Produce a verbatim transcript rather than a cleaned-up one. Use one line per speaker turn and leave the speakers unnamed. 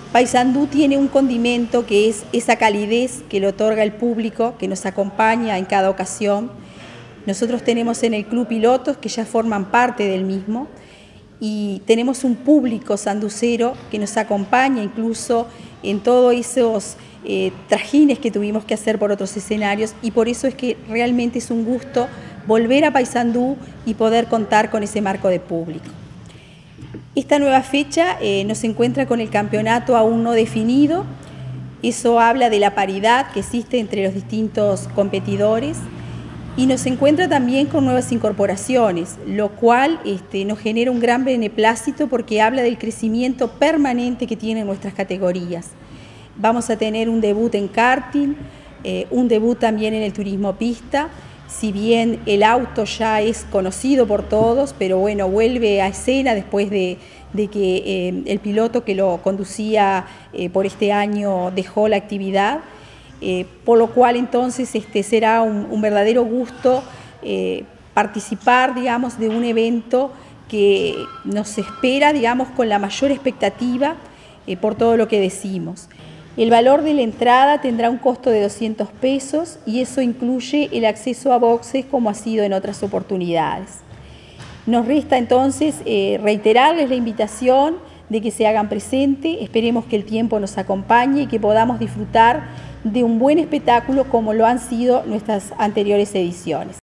Paysandú tiene un condimento que es esa calidez que le otorga el público, que nos acompaña en cada ocasión. Nosotros tenemos en el club pilotos que ya forman parte del mismo y tenemos un público sanducero que nos acompaña incluso en todos esos eh, trajines que tuvimos que hacer por otros escenarios, y por eso es que realmente es un gusto volver a Paysandú y poder contar con ese marco de público. Esta nueva fecha eh, nos encuentra con el campeonato aún no definido. Eso habla de la paridad que existe entre los distintos competidores, y nos encuentra también con nuevas incorporaciones, lo cual este, nos genera un gran beneplácito porque habla del crecimiento permanente que tienen nuestras categorías. Vamos a tener un debut en karting, eh, un debut también en el turismo pista. Si bien el auto ya es conocido por todos, pero bueno, vuelve a escena después de, de que eh, el piloto que lo conducía eh, por este año dejó la actividad, eh, por lo cual entonces este, será un, un verdadero gusto eh, participar, digamos, de un evento que nos espera, digamos, con la mayor expectativa eh, por todo lo que decimos. El valor de la entrada tendrá un costo de doscientos pesos y eso incluye el acceso a boxes como ha sido en otras oportunidades. Nos resta entonces eh, reiterarles la invitación de que se hagan presente, esperemos que el tiempo nos acompañe y que podamos disfrutar de un buen espectáculo como lo han sido nuestras anteriores ediciones.